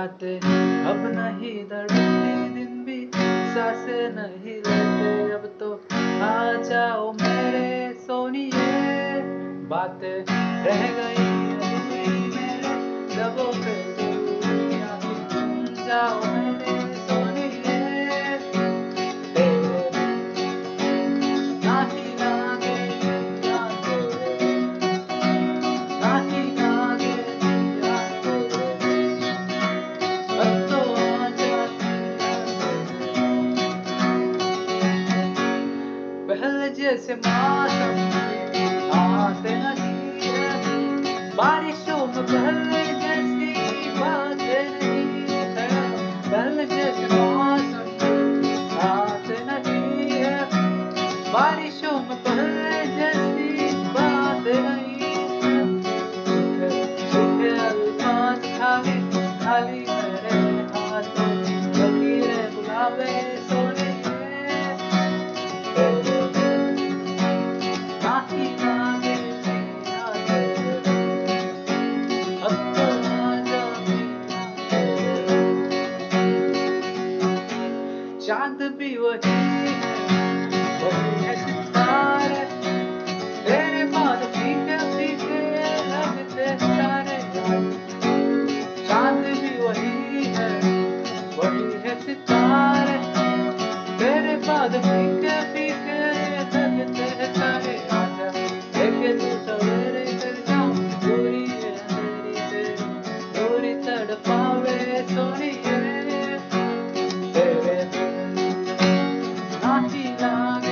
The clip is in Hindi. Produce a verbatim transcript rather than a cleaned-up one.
रातें अब नहीं धड़कती, दिन भी सांसें नहीं लेते, अब तो आ जाओ मेरे सोनिए। बातें रह गई अधूरी मेरे लबों पे, दूरियां तुम जाओ मेरे सोनिए। तेरे बिन नाही लागे जिया तेरे, नाही लागे जिया तेरे, अब तो आ जा पिया तेरे। पहले जैसे मौसम आते नहीं है, बारिशों में पहले जैसी बातें नहीं है। पहले जैसे मौसम आते नहीं है, बारिशों में पहले जैसी बातें नहीं है। सूखे सूखे अल्फाज खाली खाली मेरे हाथों, लकीरें बुलावे सोने नाही लागे जिया तेरे, अब तो आ जा पिया तेरे। चांद भी वही है, वही है सितारे, तेरे बाद फीके फीके लगते सारे। चांद भी वही है, वही है सितारे, तेरे बाद फीके फीके लगते सारे। आजा लेके तू सवेरे कर जाऊं, दूरी है मेरी तेरी, दूरी तड़पावे सोनिए। तेरे बिन नाही लागे